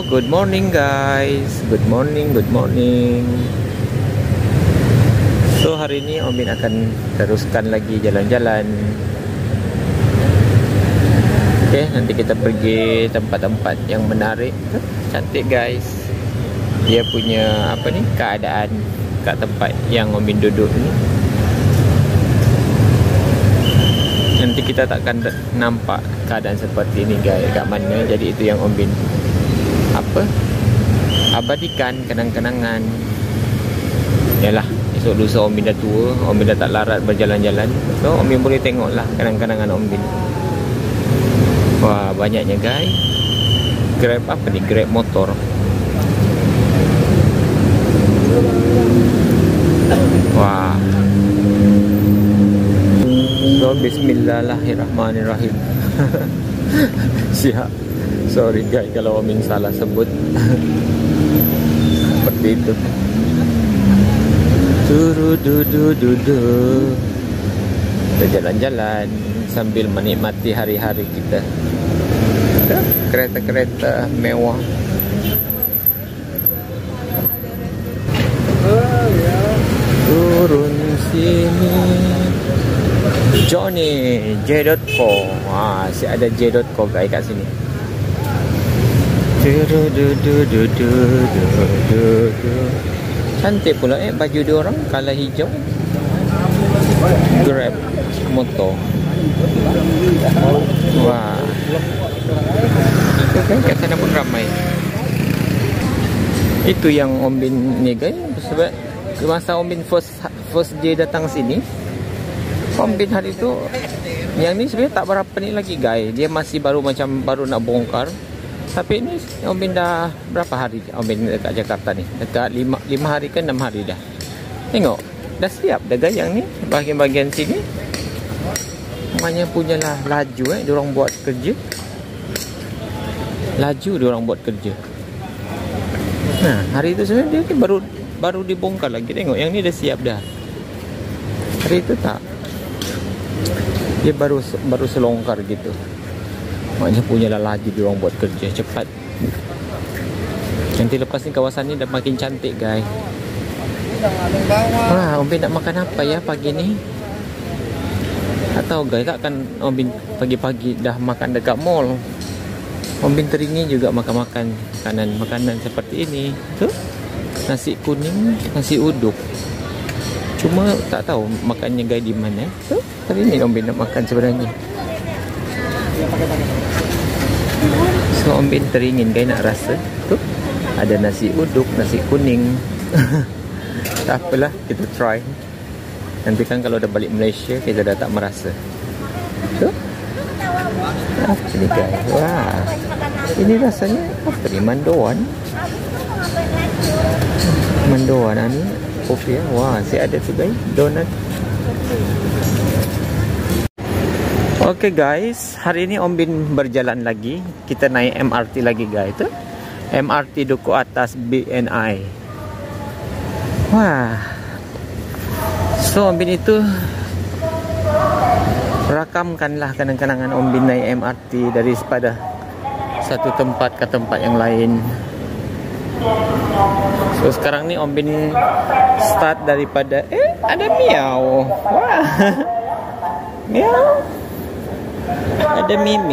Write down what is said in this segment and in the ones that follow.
good morning guys. Good morning, good morning. So hari ini Om Bin akan teruskan lagi jalan-jalan. Oke, nanti kita pergi tempat-tempat yang menarik. Cantik guys. Dia punya apa nih, keadaan kat tempat yang Om Bin duduk ni. Nanti kita takkan nampak keadaan seperti ini guys kat mana. Jadi itu yang Om Bin abadikan kenang-kenangan. Yalah, esok lusa Om Bin dah tua, Om Bin dah tak larat berjalan-jalan. So Om Bin boleh tengok lah kenang-kenangan Om Bin. Wah, banyaknya guys. Grab apa ni? Grab motor. Wah. So bismillahirrahmanirrahim. Siap. Sorry guys kalau Om Bin salah sebut. Seperti itu. Turu-du-du-du-du. Kita jalan-jalan sambil menikmati hari-hari kita. Kereta-kereta mewah. Turun sini. Johnny J.co. Si ada J.co guys kat sini. Cantik pula baju dia orang, color hijau. Grab motor. Wah. Okay, kat sana pun ramai. Itu yang Om Bin ni guys. Sebab masa Om Bin first day datang sini, Om Bin hari tu yang ni sebenarnya tak berapa ni lagi guys. Dia masih baru nak bongkar. Tapi ni Om Bin dah berapa hari Om Bin dekat Jakarta ni? Dekat 5 hari ke 6 hari dah. Tengok, dah siap dah guys yang ni. Bahagian-bahagian sini namanya punyalah laju diorang buat kerja. Laju diorang buat kerja. Nah, hari tu sebenarnya dia baru dibongkar lagi. Tengok yang ni dah siap dah. Hari tu tak. Dia baru selongkar gitu. Maknanya punyalah laju diorang buat kerja cepat. Nanti lepas ni kawasan ni dah makin cantik guys. Wah, Om Bin nak makan apa ya pagi ni? Tak tahu guys, takkan Om Bin pagi-pagi dah makan dekat mall. Om Bin teringin juga makan-makan makanan seperti ini. Tu nasi kuning, nasi uduk. Cuma tak tahu makannya guys di mana. Tu hari ni Om Bin nak makan sebenarnya. So Om Bin teringin guys nak rasa. Tu ada nasi uduk, nasi kuning. Tak apalah, kita try. Nanti kan kalau dah balik Malaysia kita dah tak merasa. Tu apa ni guys? Wah, ini rasanya apa ni? Mandoan ni kopi ya. Wah, si ada tu guys, donat. Oke guys, hari ini Om Bin berjalan lagi. Kita naik MRT lagi guys. Itu MRT Duku Atas BNI. Wah. So Om Bin itu rakamkanlah kenang-kenangan Om Bin naik MRT daripada satu tempat ke tempat yang lain. So sekarang ni Om Bin start daripada ada miau. Wah. Miau. Ada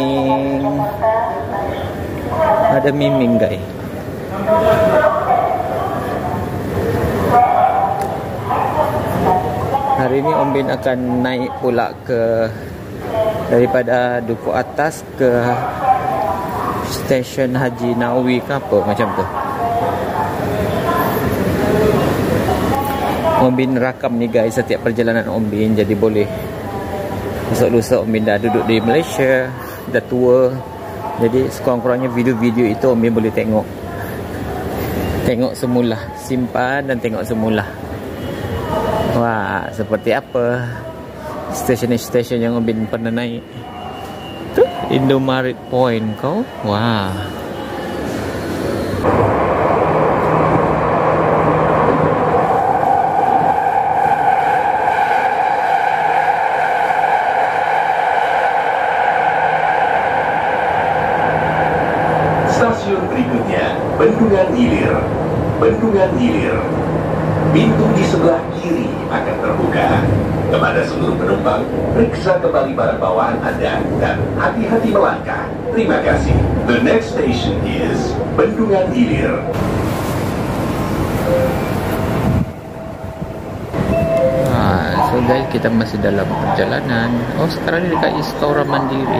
miming guys. Hari ini Om Bin akan naik pula daripada Duku Atas ke stesen Haji Nawawi ke apa macam tu. Om Bin rakam ni guys setiap perjalanan Om Bin, jadi boleh esok lusa Om Bin dah duduk di Malaysia, dah tua. Jadi sekurang-kurangnya video-video itu Om Bin boleh tengok semula, simpan dan tengok semula. Wah, seperti apa stesen-stesen yang Om Bin pernah naik. Tu Indomaret Point kau. Wah. Stasiun berikutnya Bendungan Hilir. Bendungan Hilir. Pintu di sebelah kiri akan terbuka. Kepada seluruh penumpang, periksa kembali barang bawaan Anda dan hati-hati melangkah. Terima kasih. The next station is Bendungan Hilir. So guys, kita masih dalam perjalanan. Oh, sekarang ini dekat Istora Mandiri.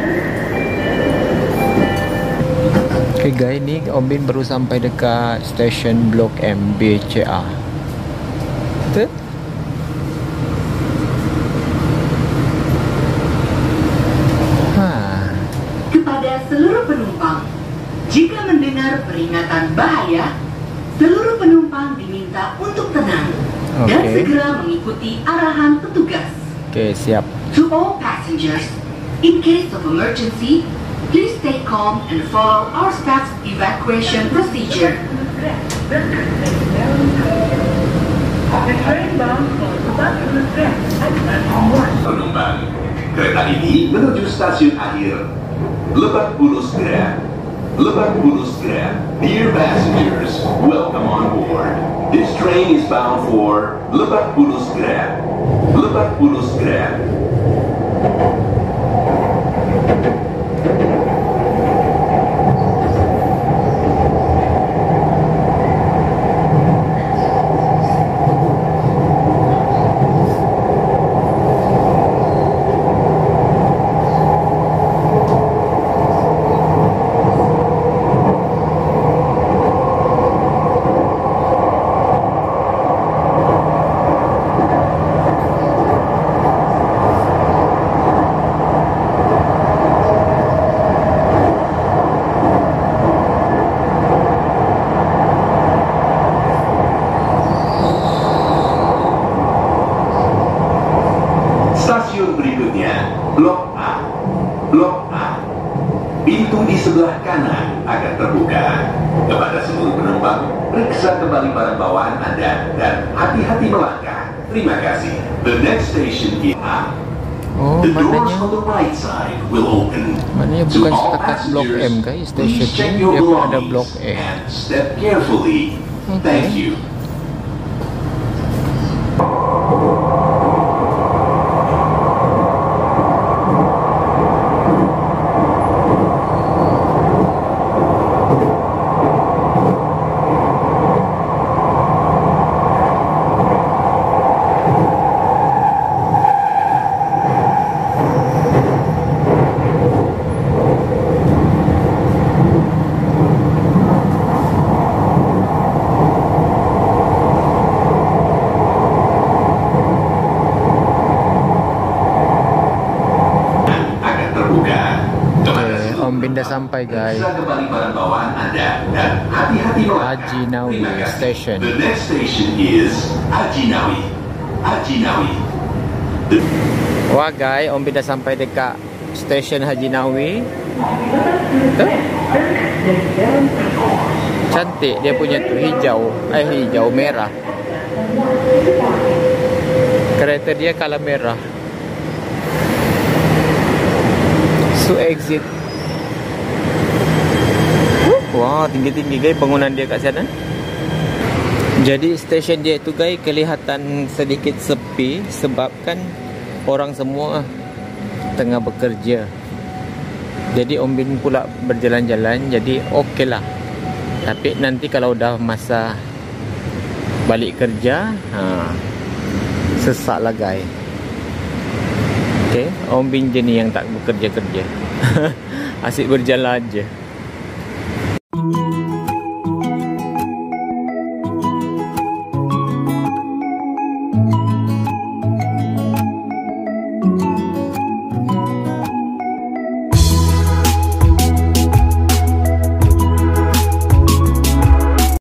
Oke guys, ini Om Bin baru sampai dekat stesen Blok M BCA. Betul? Kepada seluruh penumpang, jika mendengar peringatan bahaya, seluruh penumpang diminta untuk tenang dan segera mengikuti arahan petugas. Oke, siap. To all passengers, in case of emergency, please stay calm and follow our staff's evacuation procedure. Penumpang, kereta ini menuju stasiun akhir Lebak Bulus Grab. Lebak Bulus Grab. Dear passengers, welcome on board. This train is bound for Lebak Bulus Grab. Lebak Bulus Grab. Stasiun berikutnya, Blok A. Blok A. Pintu di sebelah kanan akan terbuka. Kepada seluruh penumpang, periksa kembali barang bawaan Anda dan hati-hati melangkah. Terima kasih. The next station is A. Oh, The doors maknanya on the right side will open. maknanya To bukan all setakat Blok passengers, M guys, please stesen check ini your dia pun ada belongings Blok E. and step carefully. Thank you. Om Bin dah sampai guys. Periksa kembali barang bawaan Anda dan hati-hati melangkah. Haji Nawi Terima kasih. Station. The next station is Haji Nawi. Haji Nawi. Wah guys, Om Bin dah sampai dekat stesen Haji Nawi. Tuh. Cantik dia punya tu, hijau merah. Kereta dia color merah. So exit. Wah, tinggi-tinggi guys bangunan dia kat sana. Jadi stesen dia tu guys kelihatan sedikit sepi sebabkan orang semua tengah bekerja. Jadi Om Bin pula berjalan-jalan, jadi okey lah. Tapi nanti kalau dah masa balik kerja, sesak lah guys. Okay, Om Bin je ni yang tak bekerja-kerja. Asyik berjalan aja.